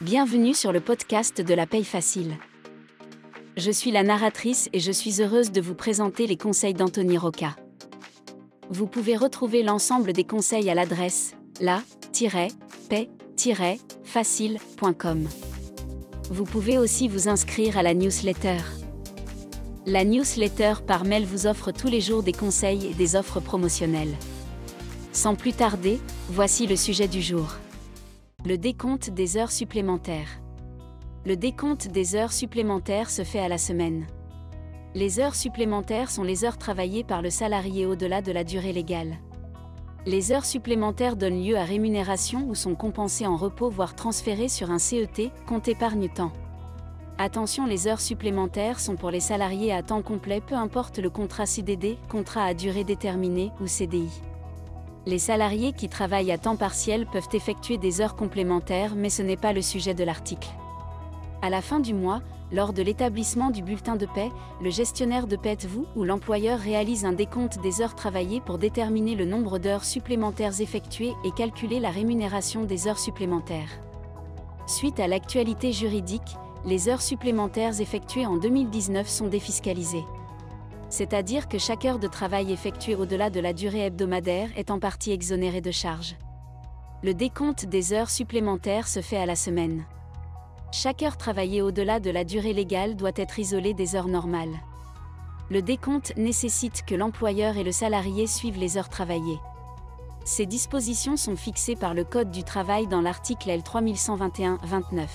Bienvenue sur le podcast de la paye facile. Je suis la narratrice et je suis heureuse de vous présenter les conseils d'Anthony Rocca. Vous pouvez retrouver l'ensemble des conseils à l'adresse la-paye-facile.com. Vous pouvez aussi vous inscrire à la newsletter. La newsletter par mail vous offre tous les jours des conseils et des offres promotionnelles. Sans plus tarder, voici le sujet du jour. Le décompte des heures supplémentaires. Le décompte des heures supplémentaires se fait à la semaine. Les heures supplémentaires sont les heures travaillées par le salarié au-delà de la durée légale. Les heures supplémentaires donnent lieu à rémunération ou sont compensées en repos voire transférées sur un CET, compte épargne-temps. Attention, les heures supplémentaires sont pour les salariés à temps complet, peu importe le contrat CDD, contrat à durée déterminée ou CDI. Les salariés qui travaillent à temps partiel peuvent effectuer des heures complémentaires, mais ce n'est pas le sujet de l'article. À la fin du mois, lors de l'établissement du bulletin de paie, le gestionnaire de paie ou l'employeur réalise un décompte des heures travaillées pour déterminer le nombre d'heures supplémentaires effectuées et calculer la rémunération des heures supplémentaires. Suite à l'actualité juridique, les heures supplémentaires effectuées en 2019 sont défiscalisées. C'est-à-dire que chaque heure de travail effectuée au-delà de la durée hebdomadaire est en partie exonérée de charges. Le décompte des heures supplémentaires se fait à la semaine. Chaque heure travaillée au-delà de la durée légale doit être isolée des heures normales. Le décompte nécessite que l'employeur et le salarié suivent les heures travaillées. Ces dispositions sont fixées par le Code du travail dans l'article L3121-29.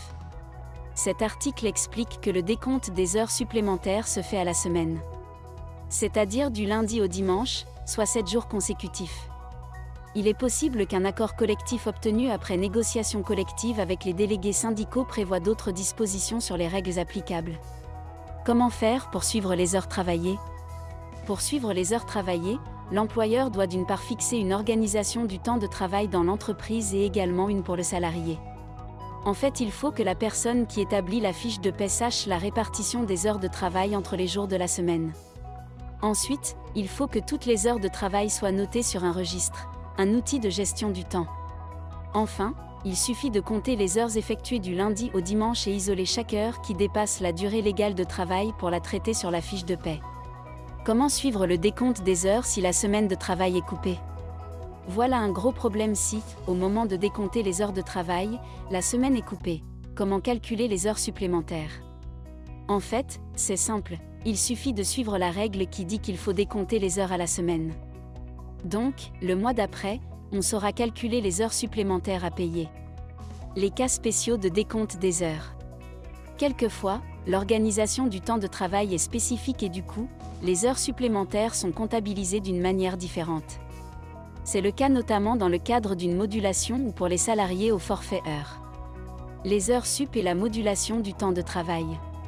Cet article explique que le décompte des heures supplémentaires se fait à la semaine. C'est-à-dire du lundi au dimanche, soit 7 jours consécutifs. Il est possible qu'un accord collectif obtenu après négociation collective avec les délégués syndicaux prévoie d'autres dispositions sur les règles applicables. Comment faire pour suivre les heures travaillées ? Pour suivre les heures travaillées, l'employeur doit d'une part fixer une organisation du temps de travail dans l'entreprise et également une pour le salarié. En fait, il faut que la personne qui établit la fiche de paie sache la répartition des heures de travail entre les jours de la semaine. Ensuite, il faut que toutes les heures de travail soient notées sur un registre, un outil de gestion du temps. Enfin, il suffit de compter les heures effectuées du lundi au dimanche et isoler chaque heure qui dépasse la durée légale de travail pour la traiter sur la fiche de paie. Comment suivre le décompte des heures si la semaine de travail est coupée ? Voilà un gros problème si, au moment de décompter les heures de travail, la semaine est coupée. Comment calculer les heures supplémentaires ? En fait, c'est simple. Il suffit de suivre la règle qui dit qu'il faut décompter les heures à la semaine. Donc, le mois d'après, on saura calculer les heures supplémentaires à payer. Les cas spéciaux de décompte des heures. Quelquefois, l'organisation du temps de travail est spécifique et du coup, les heures supplémentaires sont comptabilisées d'une manière différente. C'est le cas notamment dans le cadre d'une modulation ou pour les salariés au forfait heures. Les heures sup et la modulation du temps de travail.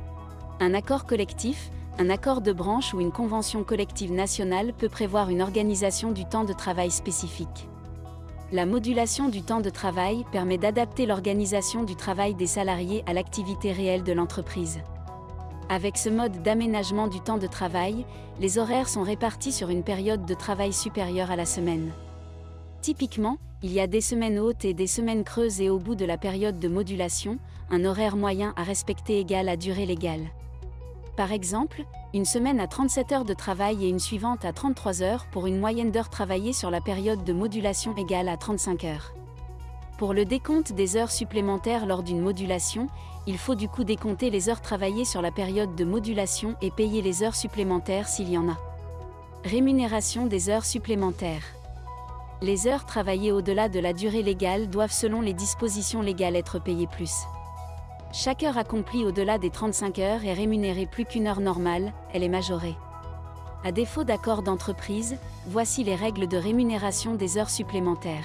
Un accord collectif, un accord de branche ou une convention collective nationale peut prévoir une organisation du temps de travail spécifique. La modulation du temps de travail permet d'adapter l'organisation du travail des salariés à l'activité réelle de l'entreprise. Avec ce mode d'aménagement du temps de travail, les horaires sont répartis sur une période de travail supérieure à la semaine. Typiquement, il y a des semaines hautes et des semaines creuses et au bout de la période de modulation, un horaire moyen à respecter égal à durée légale. Par exemple, une semaine à 37 heures de travail et une suivante à 33 heures pour une moyenne d'heures travaillées sur la période de modulation égale à 35 heures. Pour le décompte des heures supplémentaires lors d'une modulation, il faut du coup décompter les heures travaillées sur la période de modulation et payer les heures supplémentaires s'il y en a. Rémunération des heures supplémentaires. Les heures travaillées au-delà de la durée légale doivent selon les dispositions légales être payées plus. Chaque heure accomplie au-delà des 35 heures est rémunérée plus qu'une heure normale, elle est majorée. À défaut d'accord d'entreprise, voici les règles de rémunération des heures supplémentaires.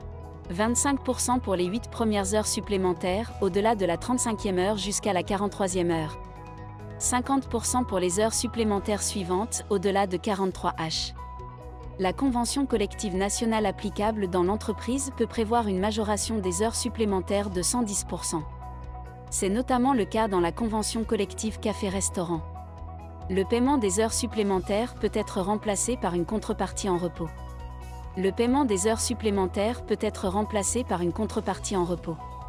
25% pour les 8 premières heures supplémentaires, au-delà de la 35e heure jusqu'à la 43e heure. 50% pour les heures supplémentaires suivantes, au-delà de 43 h. La convention collective nationale applicable dans l'entreprise peut prévoir une majoration des heures supplémentaires de 110%. C'est notamment le cas dans la convention collective café-restaurant. Le paiement des heures supplémentaires peut être remplacé par une contrepartie en repos. Le paiement des heures supplémentaires peut être remplacé par une contrepartie en repos.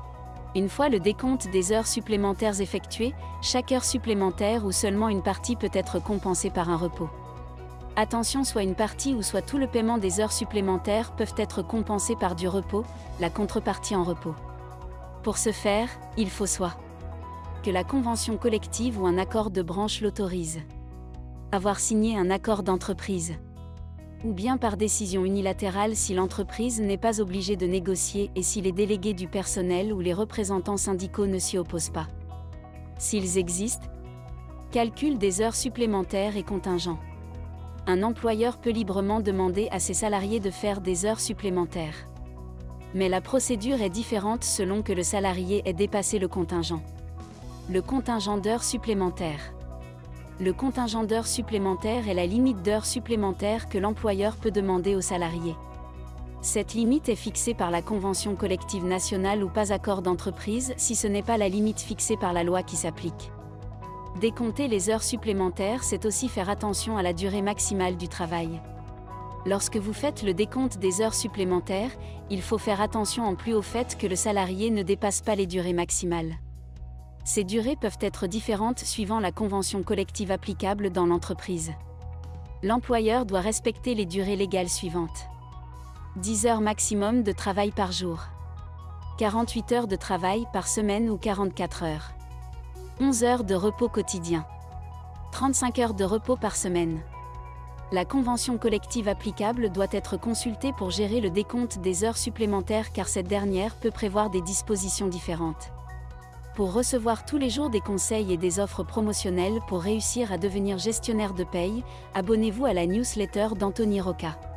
Une fois le décompte des heures supplémentaires effectué, chaque heure supplémentaire ou seulement une partie peut être compensée par un repos. Attention, soit une partie ou soit tout le paiement des heures supplémentaires peuvent être compensés par du repos, la contrepartie en repos. Pour ce faire, il faut soit que la convention collective ou un accord de branche l'autorise, avoir signé un accord d'entreprise, ou bien par décision unilatérale si l'entreprise n'est pas obligée de négocier et si les délégués du personnel ou les représentants syndicaux ne s'y opposent pas. S'ils existent, calcul des heures supplémentaires et contingent. Un employeur peut librement demander à ses salariés de faire des heures supplémentaires. Mais la procédure est différente selon que le salarié ait dépassé le contingent. Le contingent d'heures supplémentaires. Le contingent d'heures supplémentaires est la limite d'heures supplémentaires que l'employeur peut demander aux salariés. Cette limite est fixée par la convention collective nationale ou pas accord d'entreprise si ce n'est pas la limite fixée par la loi qui s'applique. Décompter les heures supplémentaires, c'est aussi faire attention à la durée maximale du travail. Lorsque vous faites le décompte des heures supplémentaires, il faut faire attention en plus au fait que le salarié ne dépasse pas les durées maximales. Ces durées peuvent être différentes suivant la convention collective applicable dans l'entreprise. L'employeur doit respecter les durées légales suivantes. 10 heures maximum de travail par jour. 48 heures de travail par semaine ou 44 heures. 11 heures de repos quotidien. 35 heures de repos par semaine. La convention collective applicable doit être consultée pour gérer le décompte des heures supplémentaires car cette dernière peut prévoir des dispositions différentes. Pour recevoir tous les jours des conseils et des offres promotionnelles pour réussir à devenir gestionnaire de paye, abonnez-vous à la newsletter d'Anthony Rocca.